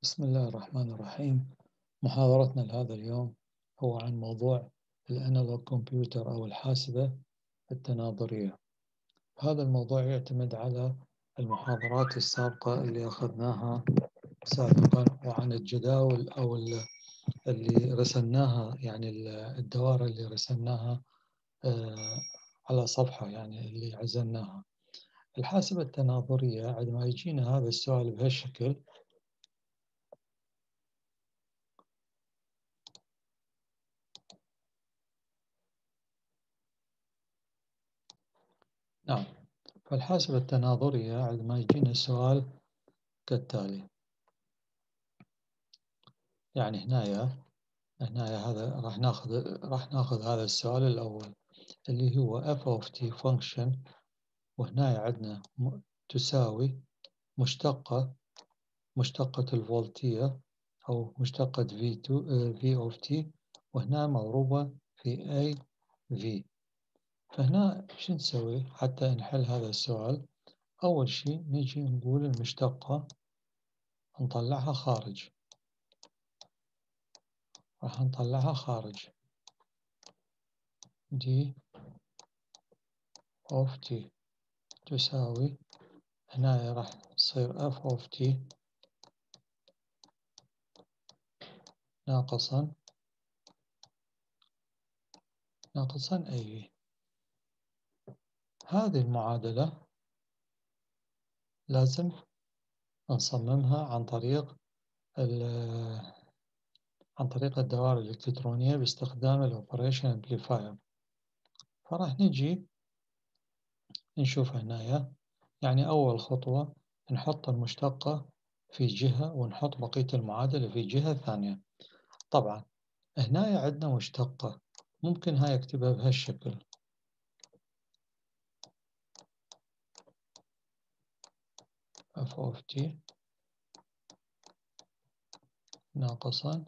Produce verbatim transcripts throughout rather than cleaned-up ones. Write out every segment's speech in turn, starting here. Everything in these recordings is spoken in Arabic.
بسم الله الرحمن الرحيم. محاضرتنا لهذا اليوم هو عن موضوع الأنالوج كمبيوتر أو الحاسبة التناظرية. هذا الموضوع يعتمد على المحاضرات السابقة اللي أخذناها سابقا وعن الجداول أو اللي رسمناها، يعني الدوائر اللي رسمناها على صفحة، يعني اللي عزلناها. الحاسبة التناظرية عندما يجينا هذا السؤال بهالشكل، نعم، فالحاسبة التناظرية عندما يجينا سؤال كالتالي. يعني هنا هنا هذا راح ناخذ راح ناخذ هذا السؤال الأول اللي هو f of t function، وهنا عندنا تساوي مشتقة مشتقة الفولتية أو مشتقة v2 v of t، وهنا مضروبة في a v. فهنا شو نسوي حتى نحل هذا السؤال؟ أول شيء نجي نقول المشتقة نطلعها خارج، راح نطلعها خارج d of t تساوي، هنا راح تصير f of t ناقصا ناقصا a. هذه المعادلة لازم نصممها عن طريق عن طريق الدوائر الإلكترونية باستخدام الأوبريشن أمبليفاير. فراح نجي نشوف هنا، يعني أول خطوة نحط المشتقة في جهة ونحط بقية المعادلة في جهة ثانية. طبعا هنا عندنا مشتقة، ممكن هاي اكتبها بهالشكل، f of t ناقصا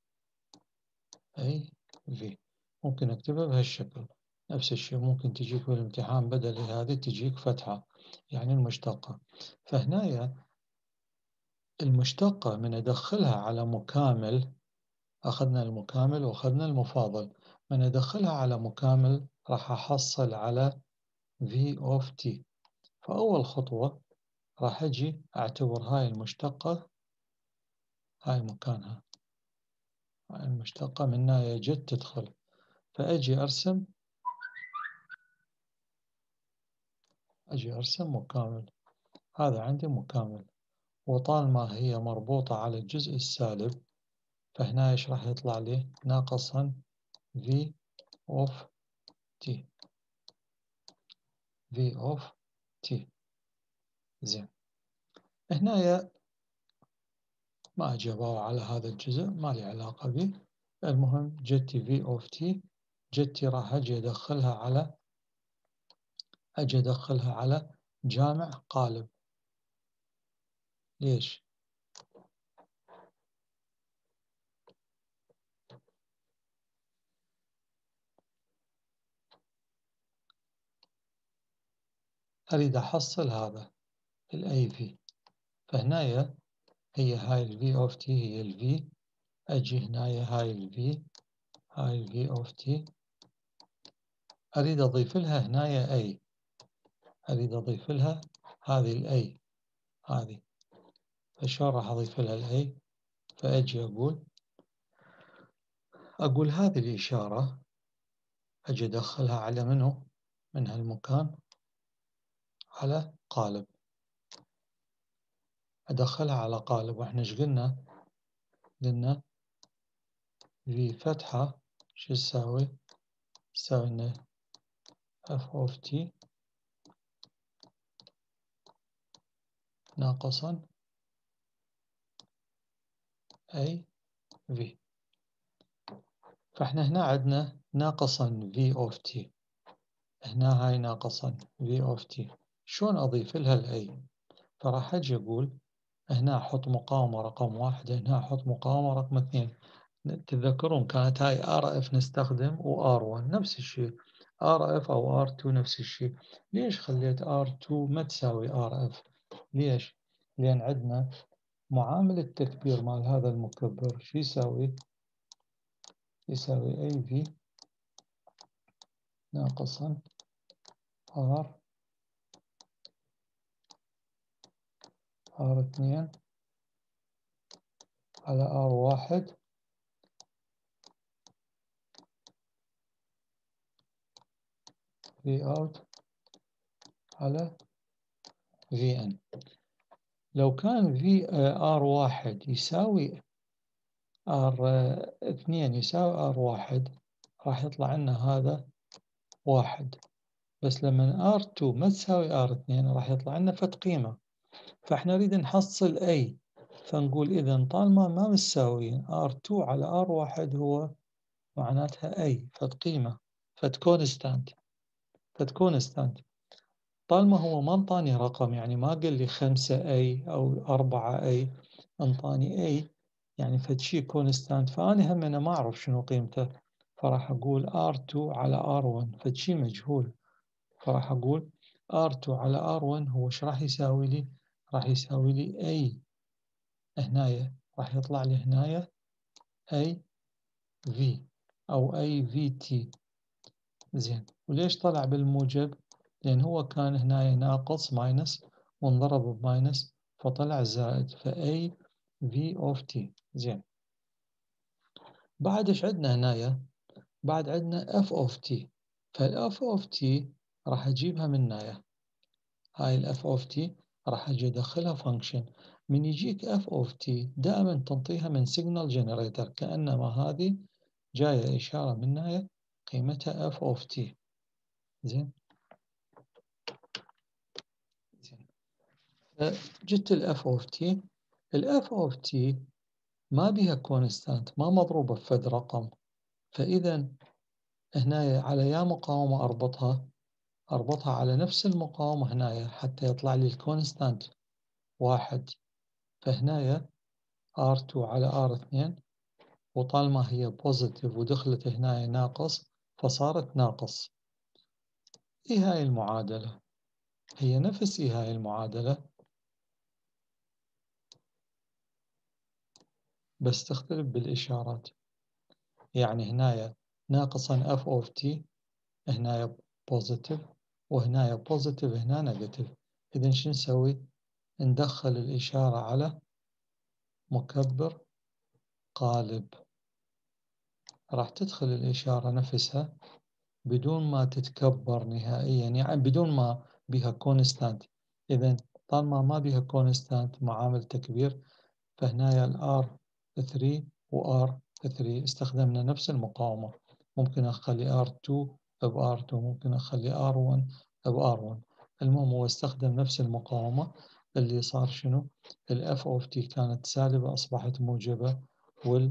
a v. ممكن اكتبها بهالشكل. نفس الشيء ممكن تجيك بالامتحان بدل هذه تجيك فتحة، يعني المشتقة. فهنا المشتقة من أدخلها على مكامل، أخذنا المكامل وأخذنا المفاضل، من أدخلها على مكامل راح أحصل على v of t. فأول خطوة راح أجي أعتبر هاي المشتقة هاي مكانها، هاي المشتقة منها يجد تدخل، فأجي أرسم أجي أرسم مكامل. هذا عندي مكامل، وطالما هي مربوطة على الجزء السالب فهنا إيش راح يطلع لي؟ ناقصا v of t v of t. زين، هنا ما أجابوا على هذا الجزء، ما لي علاقة به. المهم جتي v of t، جتي راح أجي أدخلها على أجي أدخلها على جامع قالب. ليش؟ أريد أحصل هذا ال A V، فهنايا هي هاي ال V of t هي ال V، أجي هنايا هاي ال V هاي ال V of t، أريد أضيف لها هنايا A، أريد أضيف لها هذه ال A هذه. فشلون راح أضيف لها ال A؟ فأجي أقول أقول هذه الإشارة أجي أدخلها على منو؟ من هالمكان على قالب، أدخلها على قالب. وإحنا إيش قلنا؟ قلنا في فتحة شو تساوي؟ تساوي لنا f of t ناقصا a v. فإحنا هنا عندنا ناقصا v of t، هنا هاي ناقصا v of t. شلون أضيف لها ال a؟ فراح أجي أقول هنا أحط مقاومة رقم واحد، هنا أحط مقاومة رقم اثنين. تتذكرون كانت هاي آر إف نستخدم و آر ون نفس الشيء، آر إف أو آر تو نفس الشيء. ليش خليت آر تو ما تساوي آر إف؟ ليش؟ لأن عندنا معامل التكبير مال هذا المكبر شو يساوي؟ يساوي اي في ناقصا ار ار اثنين على ار واحد في اوت على في ان. لو كان في ار واحد يساوي ار اثنين يساوي ار واحد راح يطلع لنا هذا واحد، بس لما ار اثنين ما تساوي ار اثنين راح يطلع لنا فد قيمة، فاحنا نريد نحصل اي، فنقول اذا طالما ما مساويين ار اثنين على ار واحد هو معناتها اي فد قيمة، فد كونستانت، فد كونستانت. طالما هو ما انطاني رقم، يعني ما قال لي خمسة اي او أربعة اي، انطاني اي يعني فد شي كونستانت، فأنا هم أنا ما أعرف شنو قيمته، فراح أقول ار اثنين على ار واحد فد شي مجهول، فراح أقول ار اثنين على ار واحد هو ايش راح يساوي لي؟ راح يساوي لي اي هنايا، راح يطلع لي هنايا اي في أو اي في تي. زين، وليش طلع بالموجب؟ لأن هو كان هنا ناقص ماينس وانضرب بماينس فطلع زائد، فA V of T. زين، بعد ايش عندنا هنايا؟ بعد عندنا F of T، فالF of T راح أجيبها من هنايا، هاي الF of T راح أجي أدخلها فانكشن. من يجيك F of T دائما تنطيها من سيجنال جنريتر، كأنما هذه جاية إشارة من هنايا قيمتها F of T. زين، جبت الاف اوف تي، الاف اوف تي ما بيها كونستانت، ما مضروبة بفد رقم، فإذا هنا على يا مقاومة أربطها، أربطها على نفس المقاومة هنا حتى يطلع لي الكونستانت واحد، فهنا آر اثنين على آر اثنين، وطالما هي بوزيتيف ودخلت هنا ناقص فصارت ناقص. إيه هاي المعادلة؟ هي نفس إيه هاي المعادلة بس تختلف بالإشارات، يعني هنا ناقصا f of t هنا بوزيتيف، وهنا بوزيتيف هنا نيجاتيف. إذن شو نسوي؟ ندخل الإشارة على مكبر قالب، راح تدخل الإشارة نفسها بدون ما تتكبر نهائيا، يعني بدون ما بها كونستانت. إذن طالما ما بها كونستانت معامل تكبير، فهنا الآر ثلاثة وآر ثلاثة استخدمنا نفس المقاومة، ممكن أخلي آر اثنين بآر اثنين، ممكن أخلي آر واحد بآر واحد، المهم هو استخدم نفس المقاومة. اللي صار شنو؟ الF of T كانت سالبة أصبحت موجبة، وال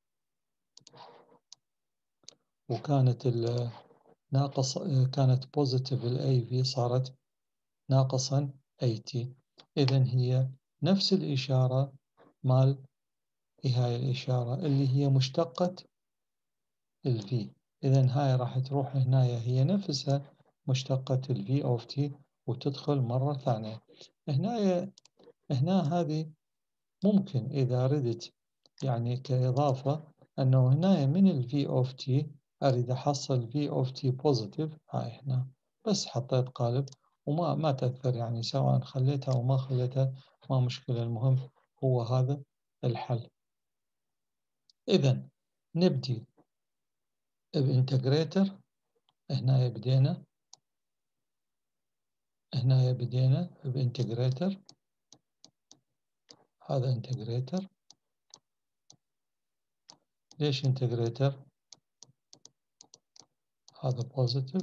وكانت الناقص كانت بوزيتيف ال إيه في صارت ناقصا إيه تي. إذن هي نفس الإشارة مال هاي الإشارة اللي هي مشتقة ال V. إذن هاي راح تروح هنا هي نفسها مشتقة ال V of T وتدخل مرة ثانية هنا. هنا هذه ممكن إذا ردت يعني كإضافة أنه هنا من ال V of T أريد أحصل V of T positive، هاي هنا بس حطيت قالب وما ما تأثر، يعني سواء خليتها أو ما خليتها ما مشكلة، المهم هو هذا الحل. إذن نبدي بإنتجريتر، هنا بدينا هنا بدينا بإنتجريتر، هذا إنتجريتر. ليش إنتجريتر؟ هذا بوزيتيف،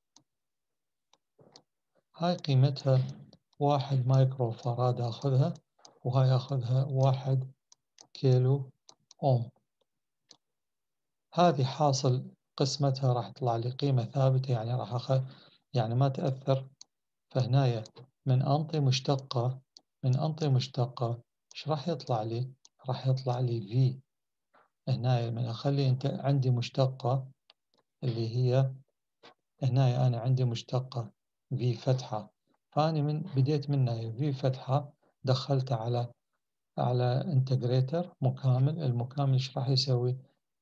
هاي قيمتها واحد مايكرو فاراد أخذها، وهاي أخذها واحد كيلو أوم. هذه حاصل قسمتها راح تطلع لي قيمة ثابتة، يعني راح أخذ يعني ما تأثر. فهنايا من أنطي مشتقة، من أنطي مشتقة إيش راح يطلع لي؟ راح يطلع لي في هنا من أخلي أنت عندي مشتقة اللي هي هنا أنا عندي مشتقة في فتحة، فأنا من بديت منها في فتحة دخلتها على على انتجريتر مكامل. المكامل ايش راح يسوي؟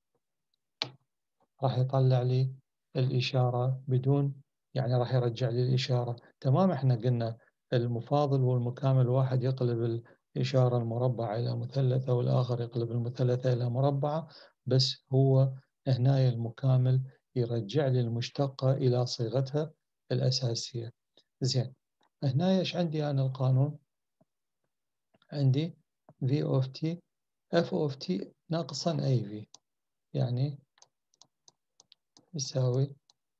راح يطلع لي الإشارة بدون، يعني راح يرجع لي الإشارة تمام. احنا قلنا المفاضل والمكامل، واحد يقلب الإشارة المربعة إلى مثلثة والآخر يقلب المثلثة إلى مربعة، بس هو هنا المكامل يرجع لي المشتقة إلى صيغتها الأساسية. زين، هنا ايش عندي أنا القانون؟ عندي V of t F of t ناقصا A V، يعني يساوي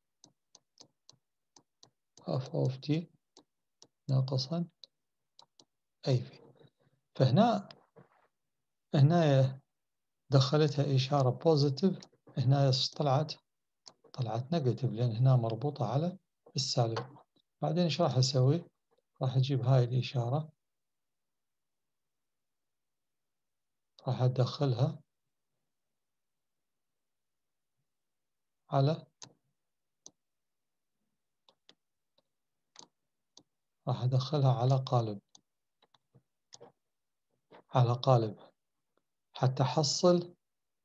F of t ناقصا أي في. فهنا هنا دخلتها إشارة بوزيتيف، هنا طلعت طلعت نيجاتيف، لأن هنا مربوطة على السالب. بعدين إيش راح أسوي؟ راح أجيب هاي الإشارة، راح أدخلها على راح أدخلها على قالب على قالب حتى أحصل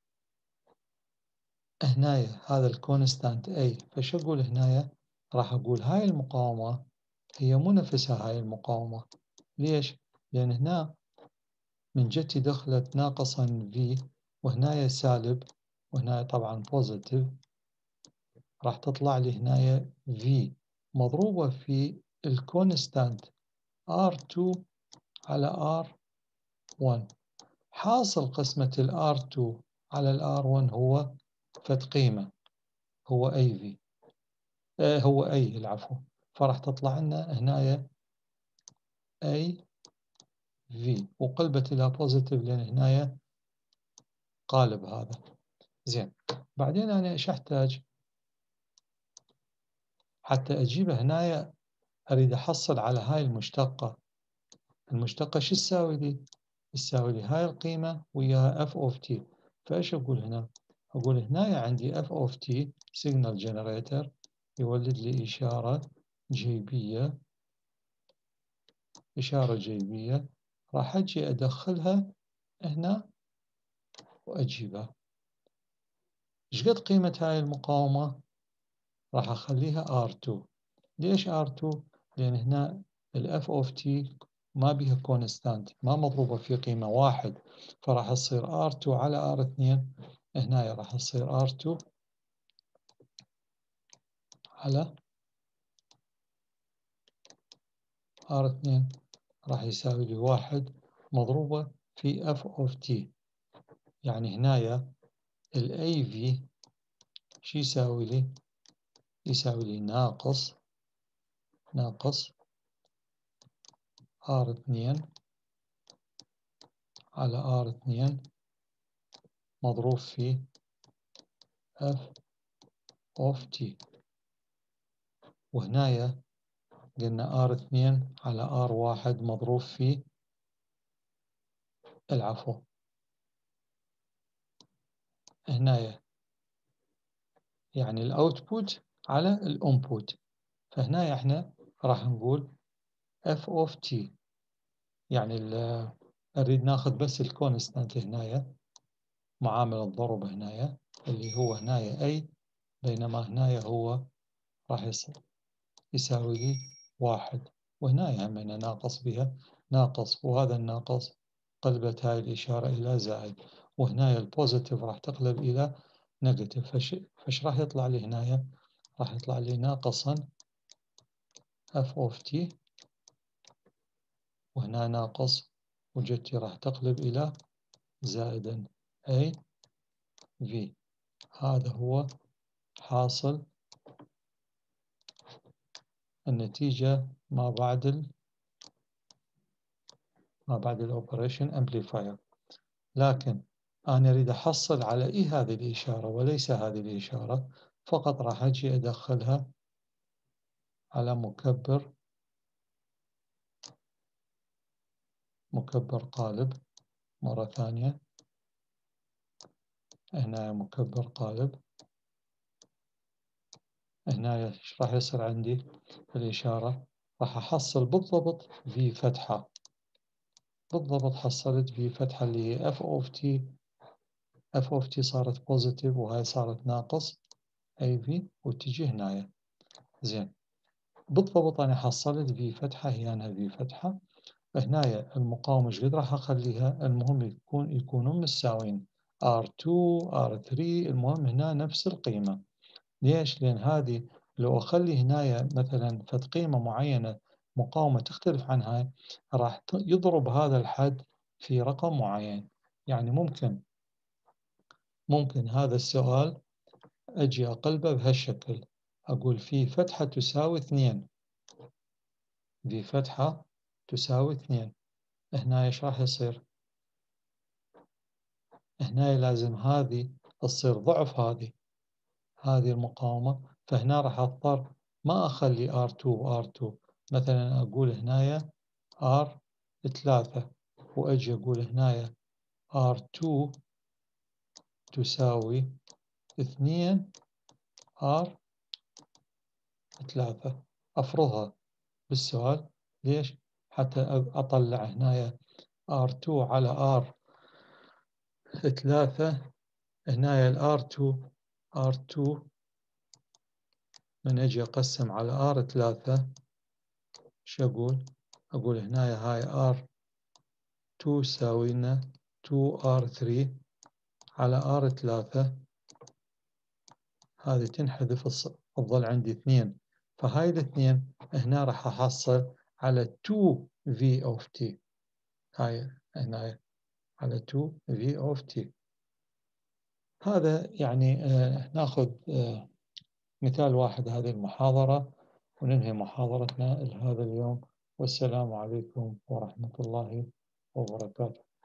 هنايا هذا الكونستانت A. فش أقول هنايا؟ راح أقول هاي المقاومة هي مو نفسها هاي المقاومة. ليش؟ لأن هنا من جهتي دخلت ناقصا V، وهنايا سالب، وهنا طبعا بوزيتيف، راح تطلع لي هنايا V مضروبة في الكونستانت آر تو على آر ون. حاصل قسمة ال آر تو على ال آر ون هو فد قيمة، هو أي في، آه هو أي العفو. فراح تطلع لنا هنايا أي في وقلبت إلى بوزيتيف، لأن هنايا قالب هذا. زين، بعدين أنا إيش أحتاج حتى أجيبه هنايا؟ أريد أحصل على هاي المشتقة. المشتقة شو تساوي لي؟ تساوي لي هاي القيمة وياها f of t. فإيش أقول هنا؟ أقول هنا عندي f of t signal generator يولد لي إشارة جيبية، إشارة جيبية راح أجي أدخلها هنا وأجيبها. إيش قد قيمة هاي المقاومة؟ راح أخليها آر تو. ليش آر تو؟ لأن هنا ال F of t ما بيها كونستانت، ما مضروبة في قيمة واحد، فراح تصير آر تو على آر اثنين. هنا راح تصير آر تو على آر اثنين راح يساوي لي واحد مضروبة في F of t. يعني هنا ال إيه في شو يساوي لي؟ يساوي لي ناقص ناقص آر اثنين على آر اثنين مضروب في F of t. وهنايا قلنا آر اثنين على آر واحد مضروب في العفو هنايا، يعني الأوتبوت على الأنبوت. فهنا احنا راح نقول F of t، يعني نريد ناخذ بس الكونستانت هنايا، معامل الضرب هنايا اللي هو هنايا A، بينما هنايا هو راح يصير يساوي لي واحد. وهنا هم أنا ناقص بها ناقص، وهذا الناقص قلبت هاي الإشارة إلى زائد، وهنا البوزيتيف راح تقلب إلى نيجاتيف. فش, فش راح يطلع لي هنا؟ راح يطلع لي ناقصا F of t، وهنا ناقص وجدتي راح تقلب إلى زائدا A V. هذا هو حاصل النتيجة ما بعد ال ما بعد الأوبريشن أمبليفاير. لكن أنا أريد أحصل على إيه هذه الإشارة وليس هذه الإشارة، فقط راح أجي أدخلها على مكبر مكبر قالب مرة ثانية. هنا مكبر قالب، هنا إيش راح يصير عندي الإشارة؟ راح أحصل بالضبط في فتحة بالضبط حصلت في فتحة اللي هي f of t f of t صارت positive وهاي صارت ناقص av وتجي هنايا. زين بالضبط أنا حصلت في فتحة هي أنا في فتحة. هنايا المقاومة إيش قد راح أخليها؟ المهم يكون يكونون مساوين آر تو آر ثري، المهم هنا نفس القيمة. ليش؟ لأن هذه لو أخلي هنايا مثلا فد قيمة معينة مقاومة تختلف عن هاي راح يضرب هذا الحد في رقم معين. يعني ممكن ممكن هذا السؤال أجي أقلبه بهالشكل، أقول في فتحة تساوي اثنين، في فتحة تساوي اثنين، هنا إيش راح يصير؟ هنا لازم هذه تصير ضعف هذه هذه المقاومة، فهنا راح أضطر ما أخلي آر تو و آر تو، مثلا أقول هنايا آر ثلاثة وأجي أقول هنايا آر تو تساوي اثنين آر ثلاثة، أفرضها بالسؤال. ليش؟ حتى أطلع هنايا آر تو على آر ثلاثة، هنايا الآر تو آر تو من أجي أقسم على آر ثلاثة شو أقول؟ أقول هنايا هاي آر تو يساوي لنا تو آر ثري على آر ثلاثة، هذه تنحذف تظل عندي اثنين، فهاي الاثنين هنا راح أحصل على تو في of t، هاي هنا على تو في of t. هذا يعني آه ناخذ آه مثال واحد هذه المحاضرة وننهي محاضرتنا لهذا اليوم، والسلام عليكم ورحمة الله وبركاته.